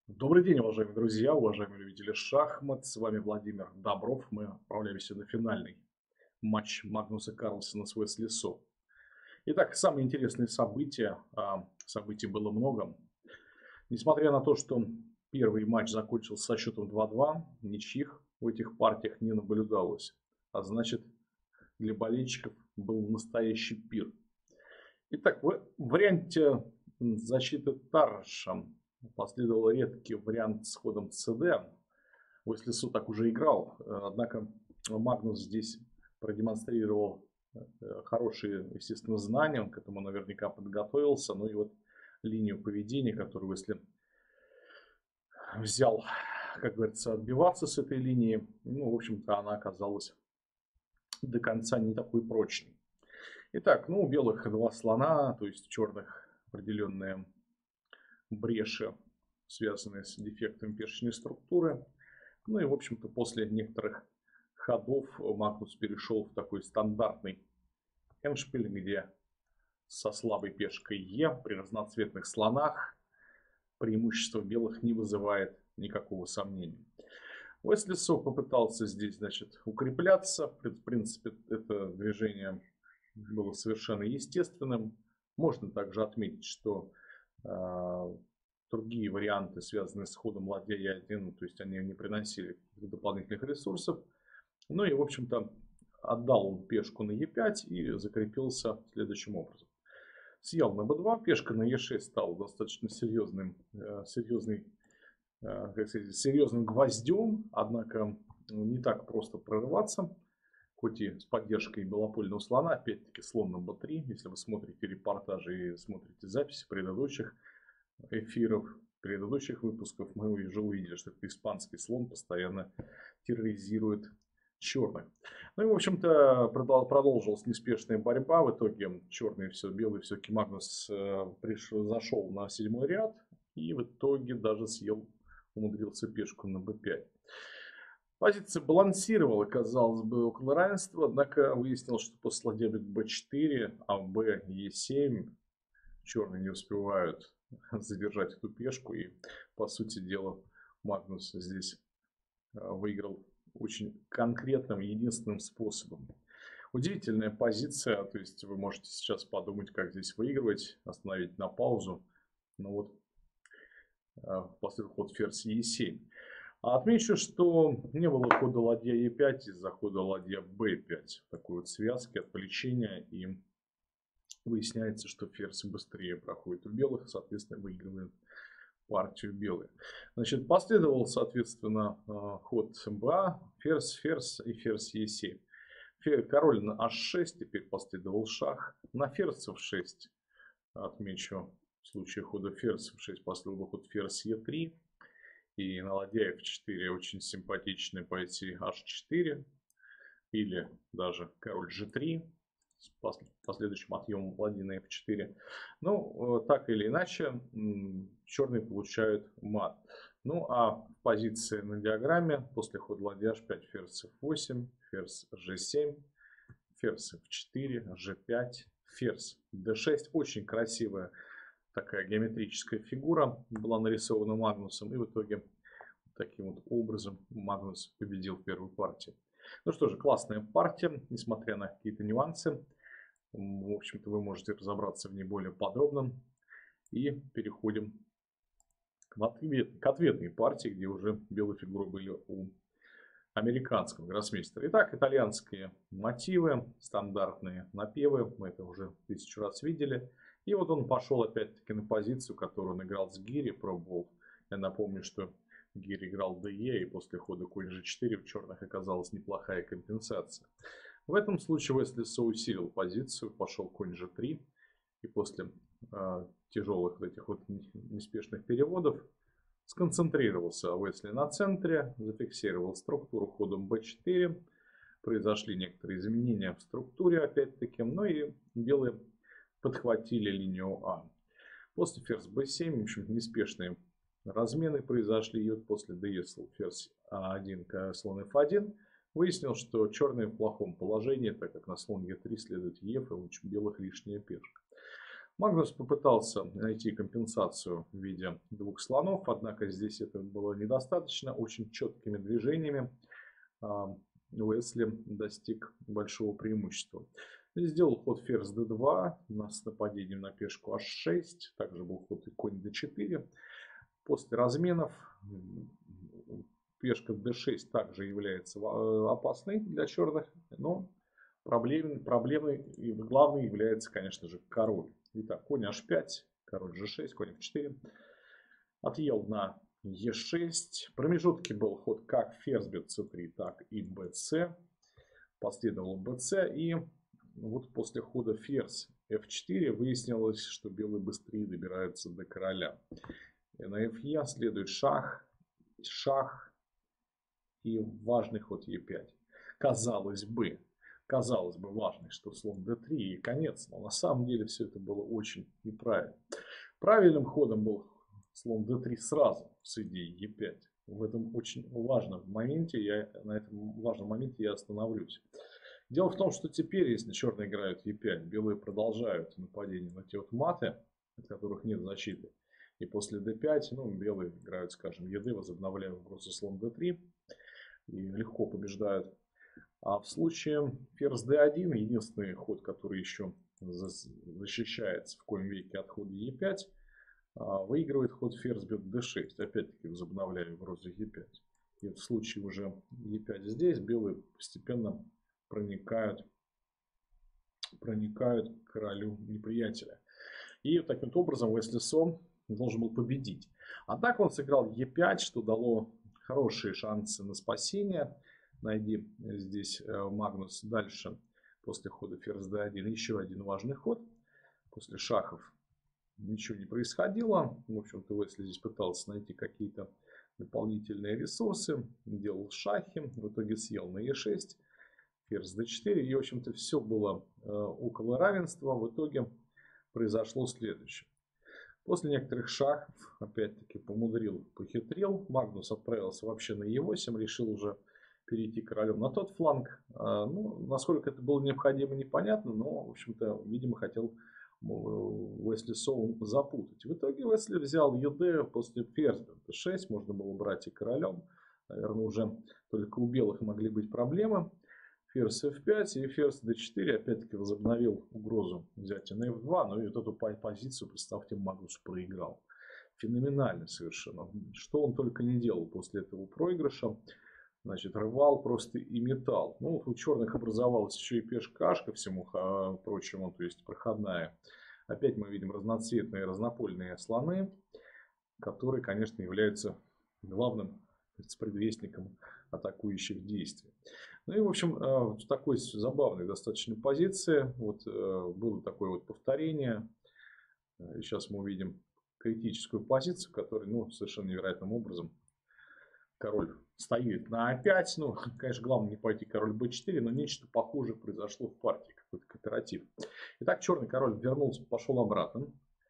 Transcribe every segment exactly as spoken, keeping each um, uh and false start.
Добрый день, уважаемые друзья, уважаемые любители шахмат. С вами Владимир Добров. Мы отправляемся на финальный матч Магнуса Карлсена с Уэсли Со. Итак, самые интересные события. а, Событий было много. Несмотря на то, что первый матч закончился со счетом два-два, ничьих в этих партиях не наблюдалось. А значит, для болельщиков был настоящий пир. Итак, в варианте защиты Тарраша последовал редкий вариант с ходом cd. Уэсли Со так уже играл, однако Магнус здесь продемонстрировал хорошие, естественно, знания, он к этому наверняка подготовился. Ну и вот линию поведения, которую Уэсли взял, как говорится, отбиваться с этой линии, ну, в общем-то, она оказалась до конца не такой прочной. Итак, ну, у белых два слона, то есть у черных определенные бреши, связанные с дефектом пешечной структуры. Ну и, в общем-то, после некоторых ходов Магнус перешел в такой стандартный эндшпиль, где со слабой пешкой Е при разноцветных слонах преимущество белых не вызывает никакого сомнения. Уэсли Со попытался здесь, значит, укрепляться. В принципе, это движение было совершенно естественным. Можно также отметить, что э, другие варианты, связанные с ходом ладья Е один, то есть они не приносили дополнительных ресурсов. Ну и, в общем-то, отдал он пешку на Е пять и закрепился следующим образом. Съел на Б два, пешка на Е шесть стала достаточно серьезным, э, серьезный, э, как сказать, серьезным гвоздем, однако не так просто прорываться. Хоть и с поддержкой белопольного слона, опять-таки слон на Б три. Если вы смотрите репортажи и смотрите записи предыдущих эфиров, предыдущих выпусков, мы уже увидели, что этот испанский слон постоянно терроризирует черных. Ну и, в общем-то, продолжилась неспешная борьба. В итоге черный все, белый все-таки Магнус пришел, зашел на седьмой ряд и в итоге даже съел, умудрился пешку на Б пять. Позиция балансировала, казалось бы, около равенства, однако выяснилось, что после ладья Б четыре, а в Б Е семь черные не успевают задержать эту пешку. И, по сути дела, Магнус здесь выиграл очень конкретным, единственным способом. Удивительная позиция, то есть вы можете сейчас подумать, как здесь выигрывать, остановить на паузу. Но вот последовал ход ферзь Е семь. Отмечу, что не было хода ладья Е пять из-за хода ладья Б пять. Такой вот связки, отвлечения. И выясняется, что ферзь быстрее проходит у белых, соответственно, выигрывает партию белые. Значит, последовал, соответственно, ход МБА, ферзь, ферзь и ферзь Е семь. Король на Аш шесть, теперь последовал шах. На ферзь Эф шесть, отмечу, в случае хода ферзь Эф шесть последовал ход ферзь Е три. И на ладья Эф четыре очень симпатичный пойти Аш четыре. Или даже король Ж три с последующим отъемом ладьи на Эф четыре. Ну, так или иначе, черные получают мат. Ну, а в позиции на диаграмме после хода ладья Аш пять, ферзь Эф восемь, ферзь Ж семь, ферзь Эф четыре, Ж пять, ферзь Д шесть. Очень красивая такая геометрическая фигура была нарисована Магнусом. И в итоге таким вот образом Магнус победил в первой партии. Ну что же, классная партия, несмотря на какие-то нюансы. В общем-то, вы можете разобраться в ней более подробно. И переходим к, ответ, к ответной партии, где уже белые фигуры были у американского гроссмейстера. Итак, итальянские мотивы, стандартные напевы. Мы это уже тысячу раз видели. И вот он пошел опять-таки на позицию, которую он играл с Гири, пробовал. Я напомню, что Гири играл Д Е, и после хода конь Ж четыре в черных оказалась неплохая компенсация. В этом случае Уэсли Со усилил позицию, пошел конь Ж три. И после э, тяжелых этих вот неспешных переводов сконцентрировался Уэсли на центре, зафиксировал структуру ходом Б четыре. Произошли некоторые изменения в структуре опять-таки. Ну и белые подхватили линию А. После ферзь Б семь, в общем, неспешные размены произошли. И вот после Д Е ферзь А один, слон Эф один. Выяснил, что черные в плохом положении, так как на слон Е три следует Еф, и у белых лишняя пешка. Магнус попытался найти компенсацию в виде двух слонов, однако здесь это было недостаточно. Очень четкими движениями Уэсли достиг большого преимущества. Сделал ход ферзь дэ два с нападением на пешку аш шесть. Также был ход и конь дэ четыре. После разменов пешка дэ шесть также является опасной для черных, но проблемой, проблемой и главной является, конечно же, король. Итак, конь аш пять, король жэ шесть, конь эф четыре. Отъел на е шесть. В промежутке был ход как ферзь бьет цэ три, так и бц. Последовало бц. И вот после хода ферзь эф четыре выяснилось, что белые быстрее добираются до короля. И на фе следует шах, шах и важный ход е пять. Казалось бы, казалось бы важный, что слон дэ три и конец. Но на самом деле все это было очень неправильно. Правильным ходом был слон дэ три сразу с идеей е пять. В этом очень важном моменте, я, на этом важном моменте я остановлюсь. Дело в том, что теперь, если черные играют е пять, белые продолжают нападение на те вот маты, от которых нет защиты. И после дэ пять, ну, белые играют, скажем, е дэ, возобновляя угрозу слон дэ три. И легко побеждают. А в случае ферзь дэ один, единственный ход, который еще защищается в коем веке от хода е пять, выигрывает ход ферзь бьет дэ шесть. Опять-таки возобновляя угрозу е пять. И в случае уже е пять здесь, белые постепенно проникают, проникают к королю неприятеля. И таким образом Уэсли Со должен был победить. А так он сыграл е пять, что дало хорошие шансы на спасение. Найди здесь Магнус дальше после хода ферзь дэ один. Еще один важный ход. После шахов ничего не происходило. В общем-то, Уэсли здесь пытался найти какие-то дополнительные ресурсы. Делал шахи. В итоге съел на е шесть. Ферзь дэ четыре. И, в общем-то, все было около равенства. В итоге произошло следующее. После некоторых шагов, опять-таки, помудрил, похитрил. Магнус отправился вообще на е восемь. Решил уже перейти королем на тот фланг. Ну, насколько это было необходимо, непонятно. Но, в общем-то, видимо, хотел Уэсли Со запутать. В итоге Уэсли взял е дэ после ферзь дэ шесть. Можно было брать и королем. Наверное, уже только у белых могли быть проблемы. Ферзь эф пять и ферзь дэ четыре опять-таки возобновил угрозу взятия на эф два. Но и вот эту позицию, представьте, Магнус проиграл. Феноменально совершенно. Что он только не делал после этого проигрыша. Значит, рвал просто и металл. Ну, вот у черных образовалась еще и пешка аш ко всему прочему, то есть проходная. Опять мы видим разноцветные, разнопольные слоны, которые, конечно, являются главным предвестником атакующих действий. Ну и, в общем, в такой забавной достаточно позиции вот было такое вот повторение. Сейчас мы увидим критическую позицию, которая, ну, совершенно невероятным образом король стоит на а пять. Ну, конечно, главное не пойти король бэ четыре, но нечто похожее произошло в партии, какой-то кооператив. Итак, черный король вернулся, пошел обратно.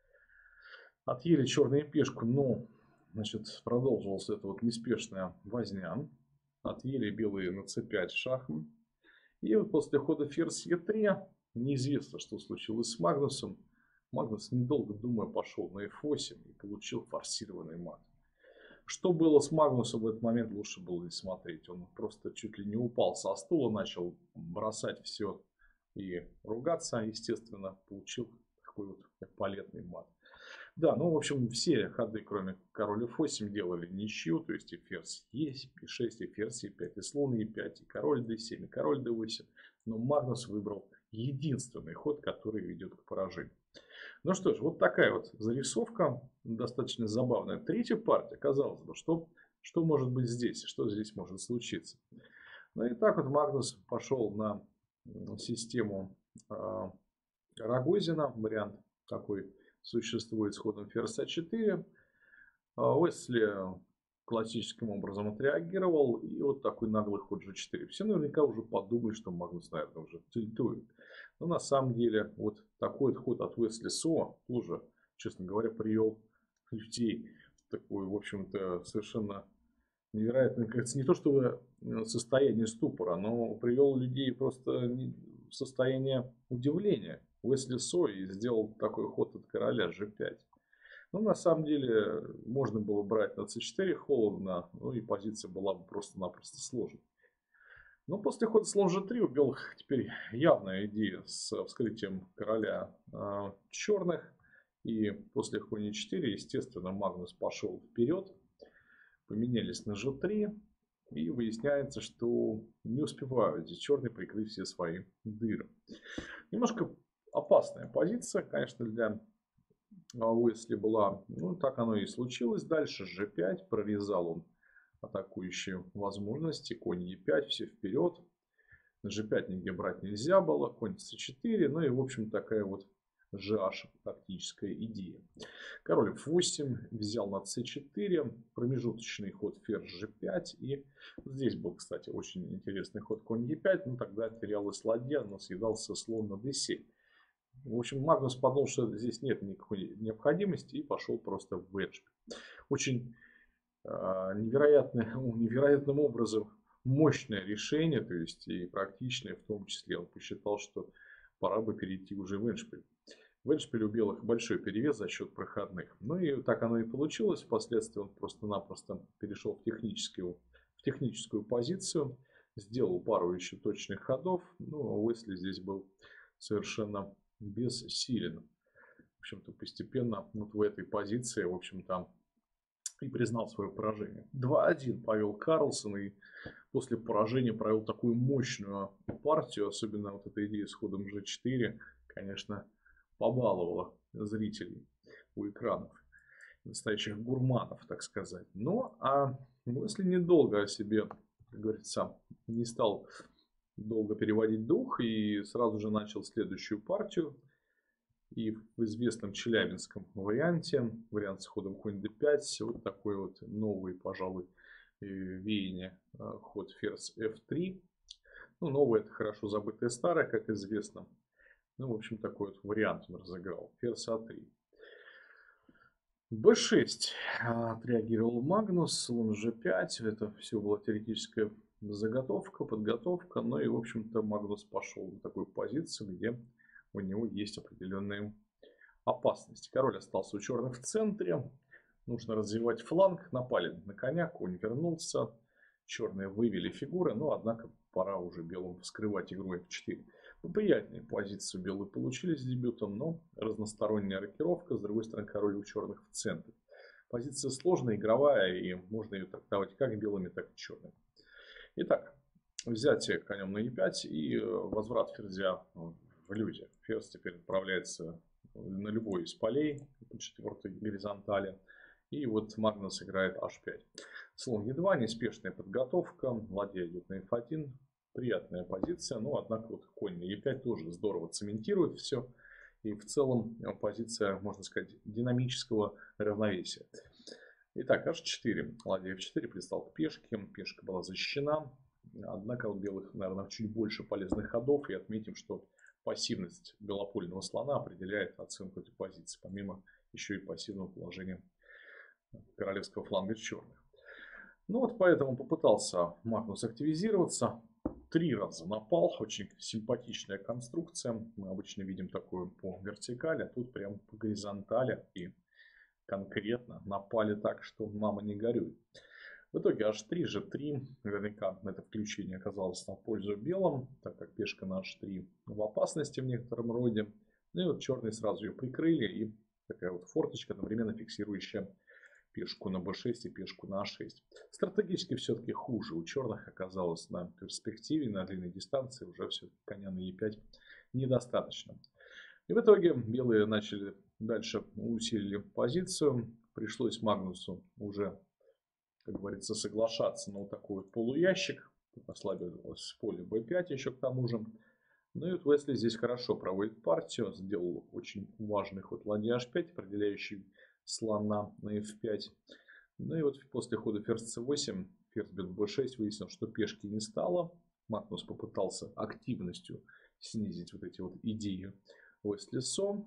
Отъели черные пешку, но, значит, продолжилась эта вот неспешная возня. Отъели белые на цэ пять шахом. И вот после хода ферзь е три, неизвестно, что случилось с Магнусом. Магнус, недолго думая, пошел на эф восемь и получил форсированный мат. Что было с Магнусом в этот момент, лучше было не смотреть. Он просто чуть ли не упал со стула, начал бросать все и ругаться. Естественно, получил такой вот эполетный мат. Да, ну, в общем, все ходы, кроме короля эф восемь, делали ничью. То есть и ферзь е шесть, и ферзь е пять, и слон е пять, и король дэ семь, и король дэ восемь. Но Магнус выбрал единственный ход, который ведет к поражению. Ну что ж, вот такая вот зарисовка, достаточно забавная. Третья партия, казалось бы, что, что может быть здесь, что здесь может случиться. Ну и так вот Магнус пошел на систему э, Рогозина, вариант такой существует с ходом ферзь а четыре. Уэсли классическим образом отреагировал, и вот такой наглый ход жэ четыре. Все наверняка уже подумали, что Магнус, наверное, уже тильтует. Но на самом деле вот такой ход от Уэсли Со тоже, честно говоря, привел людей в такое, в общем-то, совершенно невероятное, кажется, не то что состояние ступора, но привел людей просто в состояние удивления. Уэсли Со и сделал такой ход от короля же пять. Ну, на самом деле, можно было брать на це четыре холодно, ну и позиция была бы просто-напросто сложной. Но после хода слон же три у белых теперь явная идея с вскрытием короля э, черных. И после конь четыре, естественно, Магнус пошел вперед. Поменялись на же три. И выясняется, что не успевают здесь черные прикрыть все свои дыры. Немножко опасная позиция, конечно, для Уэсли была. Ну, так оно и случилось. Дальше же пять. Прорезал он атакующие возможности. Конь е пять, все вперед. На же пять нигде брать нельзя было. Конь це четыре. Ну и, в общем, такая вот же аш тактическая идея. Король эф восемь взял на це четыре. Промежуточный ход ферзь же пять. И здесь был, кстати, очень интересный ход конь е пять. Но тогда терялась ладья, но съедался слон на дэ семь. В общем, Магнус подумал, что здесь нет никакой необходимости и пошел просто в эндшпиль. Очень э, невероятным, невероятным образом мощное решение, то есть и практичное в том числе. Он посчитал, что пора бы перейти уже в эндшпиль. В эндшпиле у белых большой перевес за счет проходных. Ну и так оно и получилось. Впоследствии он просто-напросто перешел в техническую, в техническую позицию. Сделал пару еще точных ходов. Ну, а Уэсли здесь был совершенно бессилен. В общем-то, постепенно вот в этой позиции, в общем-то, и признал свое поражение. два один повел Карлсон и после поражения провел такую мощную партию. Особенно вот эта идея с ходом же четыре, конечно, побаловала зрителей у экранов. Настоящих гурманов, так сказать. Ну, а если недолго о себе, как говорится, не стал долго переводить дух и сразу же начал следующую партию. И в известном челябинском варианте, вариант с ходом конь дэ пять, вот такой вот новый, пожалуй, веяние, ход ферзь эф три. Ну, новое — это хорошо забытое старое, как известно. Ну, в общем, такой вот вариант он разыграл. Ферзь а три. бэ шесть отреагировал Магнус, слон же пять. Это все была теоретическая заготовка, подготовка. Ну и, в общем-то, Магнус пошел в такую позицию, где у него есть определенные опасности. Король остался у черных в центре. Нужно развивать фланг. Напали на коня, конь вернулся. Черные вывели фигуры, но, однако, пора уже белым вскрывать игру эф четыре. Приятные позиции белые получили с дебютом, но разносторонняя рокировка. С другой стороны, король у черных в центре. Позиция сложная, игровая, и можно ее трактовать как белыми, так и черными. Итак, взятие конем на е пять и возврат ферзя в люде. Ферзь теперь отправляется на любой из полей по четвертой горизонтали. И вот Магнус играет аш пять. Слон е два, неспешная подготовка. Ладья идет на эф один. Приятная позиция. Но, однако, вот конь на е пять тоже здорово цементирует все. И в целом позиция, можно сказать, динамического равновесия. Итак, аш четыре. Ладья эф четыре пристал к пешке. Пешка была защищена. Однако у белых, наверное, чуть больше полезных ходов. И отметим, что пассивность белопольного слона определяет оценку этой позиции. Помимо еще и пассивного положения королевского фланга черных. Ну вот поэтому попытался Магнус активизироваться. Три раза напал. Очень симпатичная конструкция. Мы обычно видим такую по вертикали. А тут прям по горизонтали. И конкретно напали так, что мама не горюй. В итоге аш три, же три. Наверняка это включение оказалось на пользу белым, так как пешка на аш три в опасности в некотором роде. Ну и вот черные сразу ее прикрыли. И такая вот форточка, одновременно фиксирующая пешку на бэ шесть и пешку на а шесть. Стратегически все-таки хуже. У черных оказалось на перспективе, на длинной дистанции уже все коня на е пять недостаточно. И в итоге белые начали дальше, усилили позицию. Пришлось Магнусу уже, как говорится, соглашаться на вот такой вот полуящик. Ослабилось поле бэ пять еще к тому же. Ну и вот Уэсли здесь хорошо проводит партию. Сделал очень важный ход ладья аш пять, определяющий слона на эф пять. Ну и вот после хода ферзь цэ восемь, ферзь бьет бэ шесть, выяснилось, что пешки не стало. Магнус попытался активностью снизить вот эти вот идеи Уэсли Со.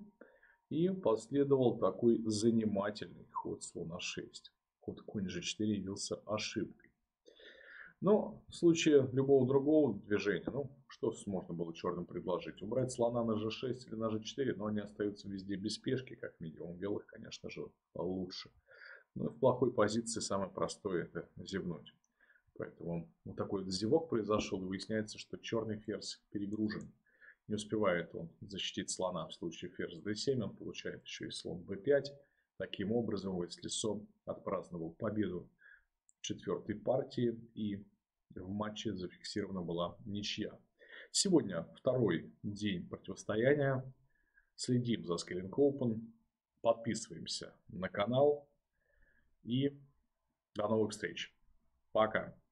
И последовал такой занимательный ход слон а шесть. Ход конь же четыре явился ошибкой. Но в случае любого другого движения, ну, что можно было черным предложить? Убрать слона на же шесть или на же четыре, но они остаются везде без пешки, как минимум. У белых, конечно же, лучше. Ну и в плохой позиции самое простое — это зевнуть. Поэтому вот такой вот зевок произошел, и выясняется, что черный ферзь перегружен. Не успевает он защитить слона. В случае ферзь дэ семь он получает еще и слон бэ пять. Таким образом, если Сом отпраздновал победу в четвертой партии, и в матче зафиксирована была ничья. Сегодня второй день противостояния. Следим за Scaling Open. Подписываемся на канал. И до новых встреч. Пока.